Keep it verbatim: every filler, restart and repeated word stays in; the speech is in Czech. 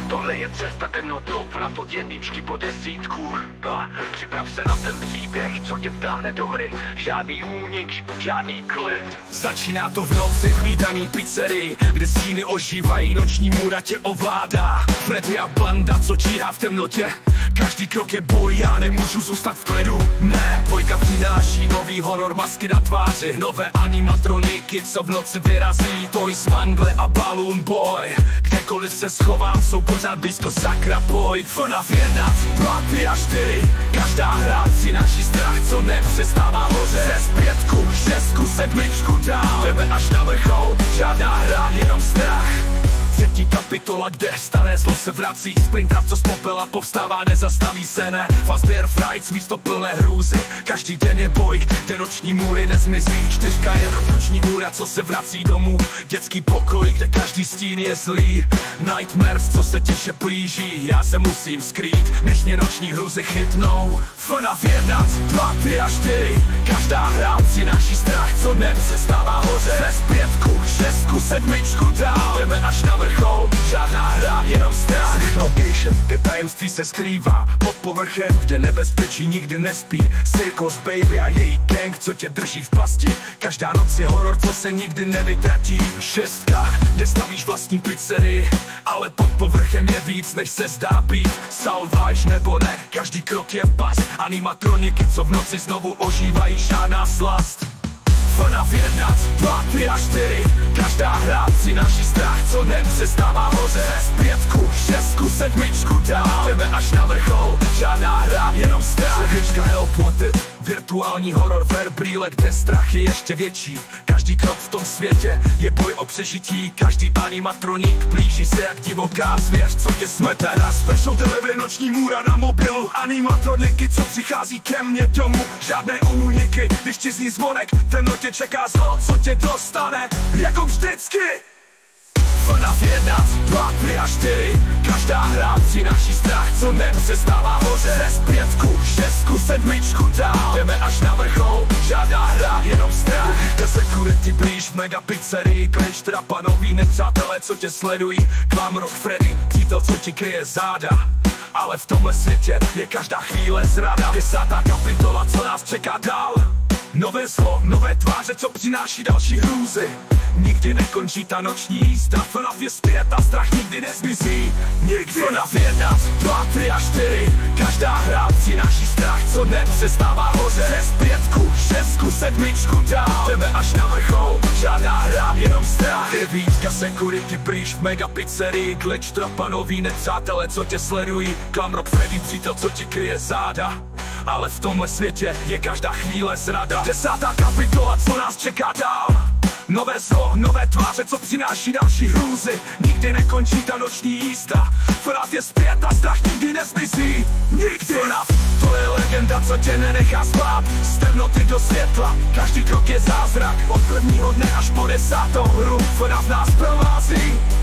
Tohle je cesta temnotou, pod jedničky po desítku. A připrav se na ten příběh, co tě vtáhne do hry. Žádný únik, žádný klid. Začíná to v noci v hlídaný pizzerii, kde stíny ožívají, noční můra tě ovládá. Freddy a banda, co čírá v temnotě. Každý krok je boj, já nemůžu zůstat v klidu. Ne, dvojka přináší nový horor, masky na tváři, nové animatroniky, co v noci vyrazí. Toys, mangle a Balloon Boy. Kdekoliv se schovám, jsou pořád blízko, sakra boj. F NAF jedna, dva, tři a čtyři. Každá hra přináší strach, co nepřestává hořet. Přes pětku, šestku, sedmičku dál, jdeme až na vrchol, žádná hra, jenom strach. Třetí kapitola, kde staré zlo se vrací. Sprinter, co z popela povstává, nezastaví se, ne. Fazbear Frights, místo plné hrůzy. Každý den je boj, kde noční můry nezmizí. Čtyřka je noční můra, co se vrací domů. Dětský pokoj, kde každý stín je zlý. Nightmares, co se tiše blíží. Já se musím skrýt, než mě noční hruzy chytnou. F NAF jedna, dva, tři a čtyři. Každá hra přináší strach, co nepřestává hořet. Přes pětku, šestku, sedmičku dál, jdeme až na vrchol, žádná hra, jenom strach. Location, kde tajemství se skrývá pod povrchem, kde nebezpečí nikdy nespí. Circus Baby a její gang, co tě drží v pasti. Každá noc je horor, co se nikdy nevytratí. Šestka, kde stavíš vlastní pizzerii, ale pod povrchem je víc, než se zdá být. Salváš nebo ne, každý krok je pas. Animatroniky, co v noci znovu ožívají, žádná slast. F NAF jedna, dva, tři a čtyři. Každá hra přináší strach, co nepřestává hořet. Z pětku, šestku, sedmičku dál, jdeme až na vrchol, žádná hra, jenom strach. Sedmička Help Wanted, virtuální horor ver brýle, kde strach je ještě větší. Každý krok v tom světě je boj o přežití. Každý animatronik blíží se jak divoká zvěř, co tě smete. Na special delivery, noční můra na mobilu. Animatroniky, co přichází ke mně domů. Žádné úniky, když ti zní zvonek, temnotě čeká zlo, co tě dostane, jako vždycky. F NAF jedna, dva, tři a čtyři. Každá hra přináší strach, co nepřestává hořet. Přes pětku, šestku, sedmičku dál, jdeme až na vrchol, žádná hra, jenom strach. The security blíž v mega pizzerii, klíč trapanový, nepřátelé, co tě sledují. Clown Rock Freddy, přítel, co ti kryje záda. Ale v tomhle světě je každá chvíle zrada. Desátá kapitola, co nás čeká dál. Nové zlo, nové tváře, co přináší další hrůzy. Nikdy nekončí ta noční jízda. F NAF je zpět a strach nikdy nezmizí. Nikdy. F NAF jedna, dva, tři a čtyři. Každá hra přináší strach, co nepřestává hořet. Přes pětku, šestku, sedmičku dál, jdeme až na vrchol, žádná hra, jenom strach. Devítka security pryč v mega pizzerii, glitch trapanový, nepřátelé, co tě sledují. Clown Rock Freddy, přítel, co ti kryje záda. Ale v tomhle světě je každá chvíle zrada. Desátá kapitola, co nás čeká dál. Nové zlo, nové tváře, co přináší další hrůzy. Nikdy nekončí ta noční jízda. F NAF je zpět a strach nikdy nezmizí. Nikdy. F NAF, to je legenda, co tě nenechá spát. Z temnoty do světla, každý krok je zázrak. Od prvního dne až po desátou hru F NAF nás provází.